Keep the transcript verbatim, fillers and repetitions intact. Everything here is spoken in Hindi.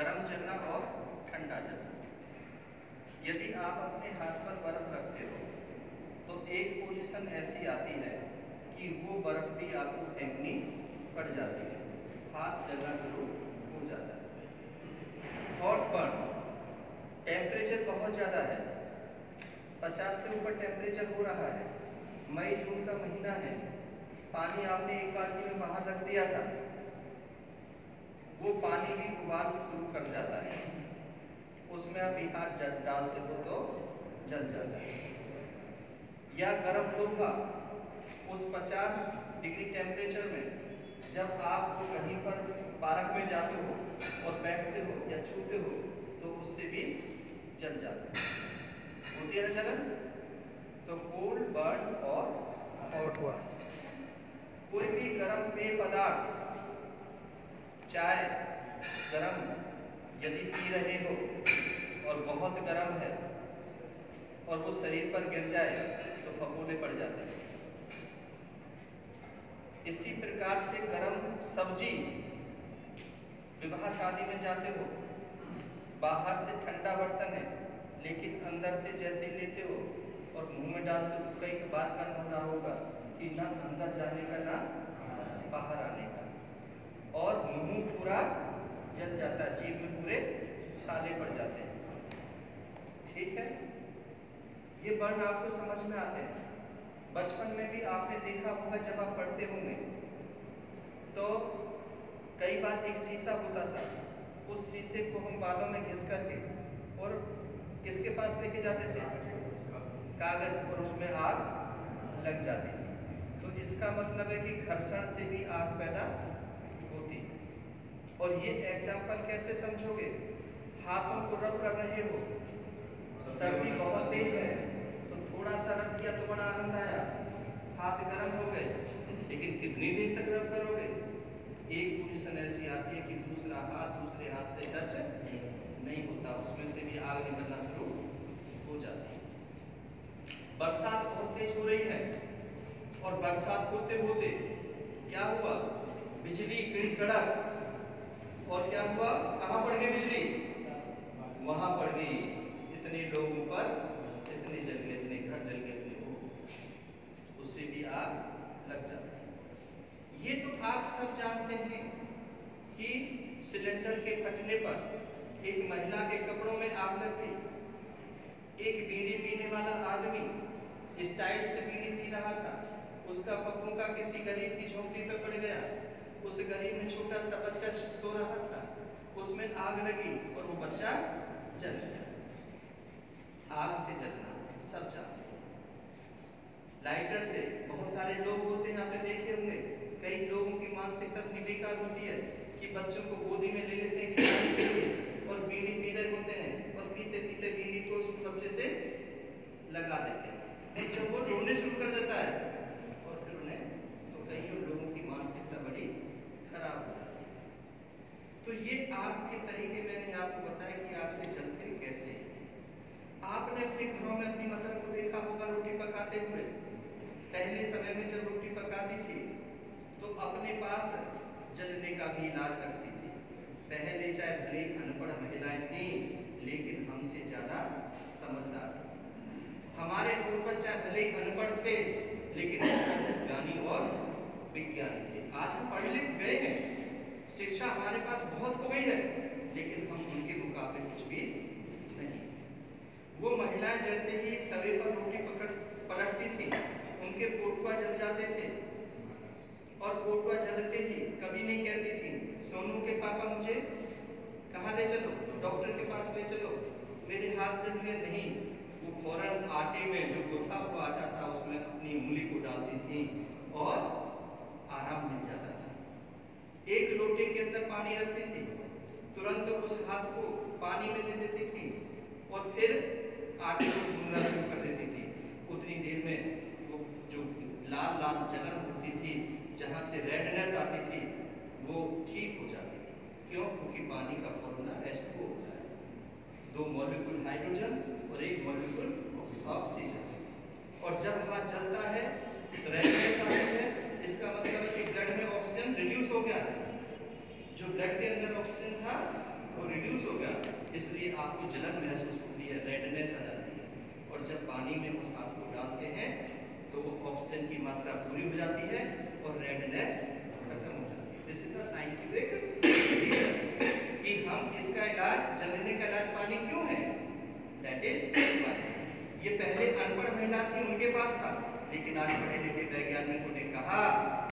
गर्म जलना और ठंडा जलना। यदि आप अपने हाथ पर बर्फ रखते हो तो एक पोजीशन ऐसी आती है कि वो बर्फ भी आपको फेंकनी पड़ जाती है, हाथ जलना शुरू हो जाता है। हॉट बर्न, टेम्परेचर बहुत ज़्यादा है, पचास से ऊपर टेम्परेचर हो रहा है, मई जून का महीना है, पानी आपने एक बाल्टी में बाहर रख दिया था, वो पानी भी उबाल शुरू कर जाता है, उसमें आप हाथ जल डालते हो तो जल जाता है। या गर्म लोहा, उस पचास डिग्री टेम्परेचर में जब आप कहीं पर पार्क में जाते हो और बैठते हो या छूते हो तो उससे भी जल जाता है, होती है ना जलन। तो कोल्ड बर्न और हॉट हुआ। कोई भी गर्म पेय पदार्थ, चाय गर्म यदि पी रहे हो और बहुत गर्म है और वो शरीर पर गिर जाए तो फफूंदे पड़ जाते हैं। इसी प्रकार से गर्म सब्जी, विवाह शादी में जाते हो, बाहर से ठंडा बर्तन है लेकिन अंदर से जैसे ही लेते हो और मुंह में डालते हो तो कई बार मन हो रहा होगा कि ना अंदर जाने का ना बाहर आने का, और मुंह पूरा जल जाता है, जीभ में पूरे छाले पड़ जाते हैं। ठीक है, ये बर्न आपको समझ में आते हैं। बचपन में भी आपने देखा होगा जब आप पढ़ते होंगे तो कई बार एक शीशा होता था, उस शीशे को हम बालों में घिस करके और किसके पास लेके जाते थे, कागज, और उसमें आग लग जाती थी। तो इसका मतलब है कि घर्षण से भी आग पैदा होती है। और ये एग्जाम्पल कैसे समझोगे, हाथों को रब कर रहे हो, सर्दी बहुत तेज है तो थोड़ा सा रब किया तो बड़ा आनंद आया, हाथ गर्म हो गए, लेकिन कितनी देर तक रब करोगे। एक पोजीशन ऐसी आती है कि दूसरा हाथ दूसरे हाथ से टच नहीं होता, उसमें से भी आग निकलना शुरू हो जाती है। बरसात बहुत तेज हो रही है और बरसात होते होते क्या हुआ, बिजली कड़ी कड़क, और क्या हुआ, कहाँ पड़ गई बिजली, वहां पड़ गई, इतने लोगों पर इतने जल गए, इतने घर जल गए, इतने लोग, उससे भी आग लग जाती है। ये तो आप सब जानते हैं कि सिलेंडर के फटने पर एक महिला के कपड़ों में आग लग गई, एक बीड़ी पीने वाला आदमी स्टाइल से बीड़ी पी रहा था, उसका फफूंका किसी गरीब की झोंपड़ी पे पड़ गया, उस गरीब में छोटा सा बच्चा सो रहा था, उसमें आग लगी और वो बच्चा जल गया। आग से जलना सब जानते हैं। लाइटर से बहुत सारे लोग होते हैं, आपने देखे होंगे, कई लोगों की मानसिकता इतनी बेकार होती है कि बच्चों को गोदी में ले लेते हैं खिलाने के लिए और बीड़ी पी रहे होते हैं और पीते पीते बीड़ी को उस बच्चे से लगा देते हैं, जब वो रोने शुरू कर देता है और फिर उन्हें, तो कई लोगों की मानसिकता बड़ी खराब हो जाती है। तो ये आग के तरीके मैंने आपको बताया कि आग से जलते कैसे। आपने अपने घरों में अपनी मदर को देखा होगा रोटी पकाते हुए, पहले समय में जब रोटी पकाती थी तो अपने पास जलने का भी इलाज रखती थी। पहले चाहे भले अनपढ़ महिलाएं थी लेकिन हमसे ज्यादा समझदार थी। हमारे पूर्वज चाहे भले अनपढ़ थे लेकिन ज्ञानी और विज्ञानी थे। आज हम पढ़ लिख गए हैं, शिक्षा हमारे पास बहुत हो गई है, लेकिन हम उनके मुकाबले कुछ भी नहीं। वो महिलाएं जैसे ही तवे पर रोटी पकड़ पलटती थी, उनके पोटुआ जल जाते थे और पोटुआ जलते ही कभी नहीं कहती थी सोनू के पापा मुझे कहाँ ले चलो, डॉक्टर के पास ले चलो, मेरे हाथ जल गए, नहीं। वो फौरन आटे में जो गुथा हुआ आटा था उसमें अपनी उंगली को डालती थी और आराम मिल जाता था। एक लोटे के अंदर पानी रखती थी, तुरंत उस हाथ को पानी में दे देती थी और फिर आटे को गूंदना शुरू कर देती थी। उतनी देर में वो जो लाल लाल जलन होती थी, जहाँ से रेडनेस आती थी, वो ठीक हो जाती थी। क्यों? क्योंकि पानी का फॉर्मूला एच टू ओ होता है, दो मॉलिक्यूल हाइड्रोजन और एक मॉलिक्यूल ऑक्सीजन। और जब हाथ जलता है तो रेडनेस आती है, इसका मतलब है कि ब्लड में ऑक्सीजन रिड्यूस हो गया है, जो ब्लड के अंदर ऑक्सीजन था वो रिड्यूस हो गया, इसलिए आपको जलन महसूस होती है, रेडनेस आ जाती है। और जब पानी में उस हाथ को डालते हैं तो वो ऑक्सीजन की मात्रा पूरी हो जाती है और रेडनेस खत्म हो जाती है। This is the scientific reason कि हम इसका इलाज, जलने का इलाज पानी क्यों है, दैट इज ये पहले अनपढ़ महिला थी, उनके पास था, लेकिन आज पढ़े लिखे वैज्ञानिकों ने कहा